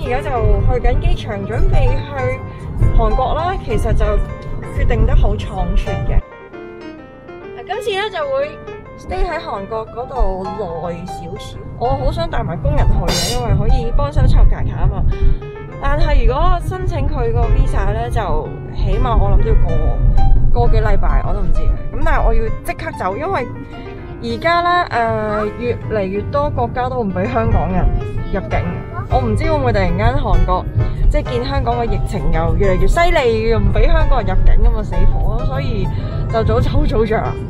而家就去緊機場，準備去韓國啦。其實就決定得好倉促嘅。今次咧就會 stay 喺韓國嗰度耐少少。我好想帶埋工人去嘅，因為可以幫手湊卡卡啊嘛。但係如果申請佢個 visa 咧，就起碼我諗都要個幾禮拜，我都唔知。咁但係我要即刻走，因為而家咧越嚟越多國家都唔俾香港人入境。我唔知會唔會突然間韓國即係見香港嘅疫情又越嚟越犀利，又唔俾香港人入境咁啊，死火！所以就早走早着啦。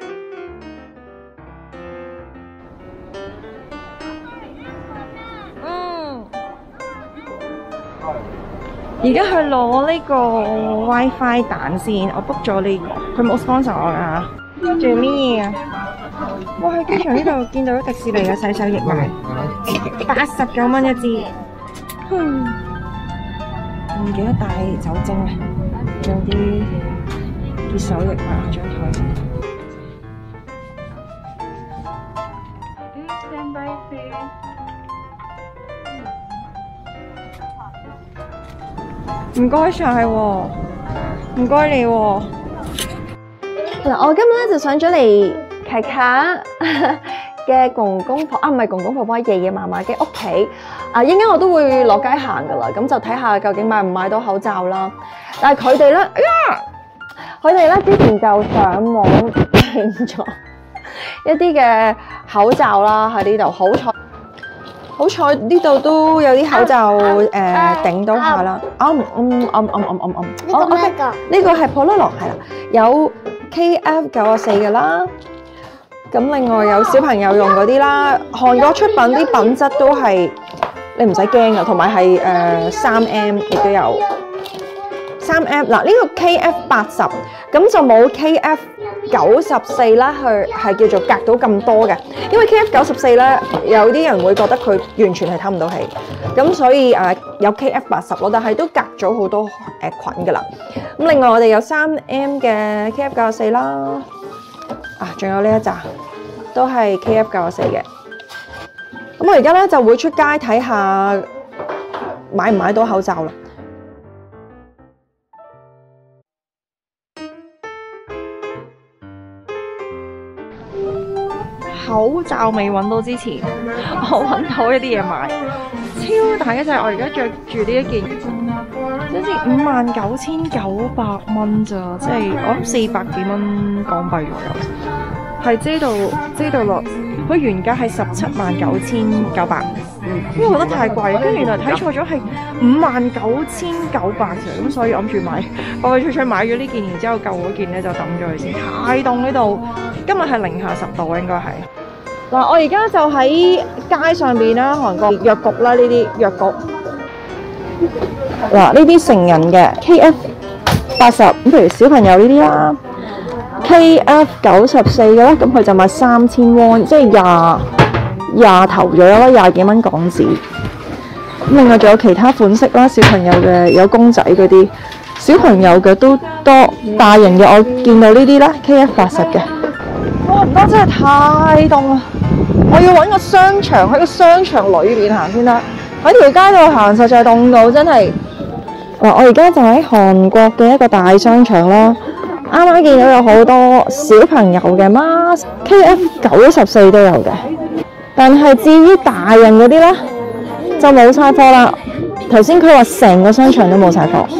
而家去攞呢個 WiFi 蛋先，我 book 咗呢個，佢冇 sponsor 我啊。仲有咩嘢啊？我喺機場呢度見到迪士尼嘅洗手液賣，89蚊一支。唔記得帶酒精啦，仲有啲潔手液擺喺張台先。唔該晒喎，唔該你喎。 嗱，我今日咧就上咗嚟卡卡嘅公公婆唔係公公婆婆，爺爺嫲嫲嘅屋企。一陣間我都會落街行噶啦，咁就睇下究竟買唔買到口罩啦。但係佢哋咧，佢哋咧之前就上網訂咗一啲嘅口罩啦，喺呢度。好彩呢度都有啲口罩頂到下啦。呢個係 Pololo 係啦，有 KF94嘅啦。咁另外有小朋友用嗰啲啦，韓國出品啲品質都係你唔使驚噶，同埋係3M 亦都有3M。嗱呢個 KF80咁就冇 KF94啦，佢係叫做隔到咁多嘅，因為 KF94咧有啲人會覺得佢完全係透唔到氣，咁所以有 KF80咯，但係都隔咗好多菌噶啦。咁另外我哋有3M 嘅 KF94啦，仲有呢一紮都係 KF94嘅。咁我而家咧就會出街睇下買唔買到口罩啦。口罩未揾到之前，我揾到一啲嘢買，超大一隻。我而家着住呢一件，好似59,900蚊咋，即係我諗400幾蚊港幣左右，係遮到落。佢原價係179,900，因為我覺得太貴，跟住原來睇錯咗係59,900啫，咁所以諗住買，快脆脆買咗呢件，然之後舊嗰件咧就抌咗佢先，太凍呢度，今日係零下10度應該係。嗱，我而家就喺街上邊啦，韓國藥局啦，呢啲藥局。嗱，呢啲成人嘅 KF80，咁譬如小朋友呢啲啦。KF94嘅咧，咁佢就賣3000won，即係廿頭左右啦，20幾蚊港紙。咁另外仲有其他款式啦，小朋友嘅有公仔嗰啲，小朋友嘅都多，大人嘅我見到呢啲啦 ，KF80嘅。哇，唔得，真係太凍啦！我要揾個商場，喺個商場裏邊行先得，喺條街度行實在凍到真係。嗱，我而家就喺韓國嘅一個大商場啦。啱啱見到有好多小朋友嘅 mask，KF94都有嘅，但係至於大人嗰啲咧就冇晒貨啦。頭先佢話成個商場都冇晒貨，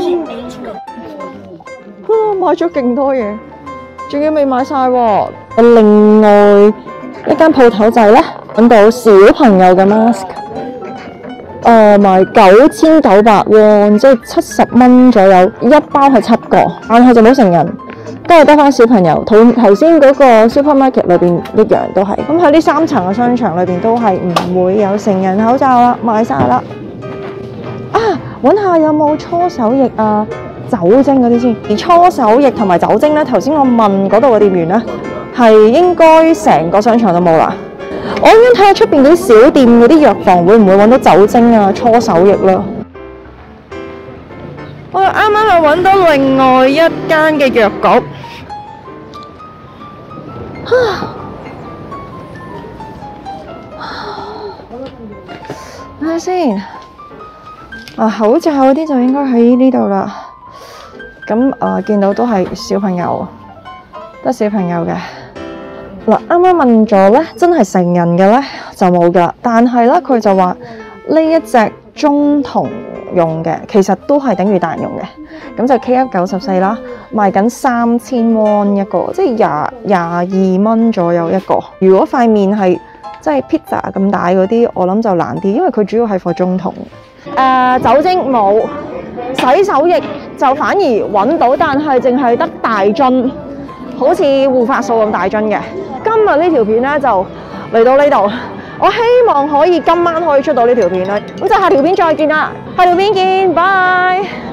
買咗勁多嘢，仲要未買晒喎。另外一間鋪頭就係咧揾到小朋友嘅 mask，賣9,900won，即係70蚊左右，一包係7個，但係就冇成人。都係得翻小朋友，同頭先嗰個 supermarket 裏邊一樣都係。咁喺呢3層嘅商場裏邊都係唔會有成人口罩啦，賣晒啦。揾下有冇搓手液啊、酒精嗰啲先。而搓手液同埋酒精咧，頭先我問嗰度嘅店員咧，係應該成個商場都冇啦。我應該睇下出邊嗰啲小店嗰啲藥房會唔會揾到酒精啊、搓手液啦。我啱啱係揾到另外一間嘅藥局，睇下先。 口罩嗰啲就應該喺呢度啦。咁見到都係小朋友，得小朋友嘅。嗱，啱啱問咗咧，真係成人嘅咧就冇㗎，但係咧佢就話呢一隻中童用嘅，其實都係等於大人用嘅。咁就 KF94啦，賣緊3000 won 一個，即係22蚊左右一個。如果塊面係即係 pizza 咁大嗰啲，我諗就難啲，因為佢主要係 for 中童。酒精冇，洗手液就反而揾到，但係淨係得大樽，好似護髮素咁大樽嘅。今日呢條片咧就嚟到呢度，我希望可以今晚可以出到呢條片啦。咁就下條片再見啦，下條片見，拜。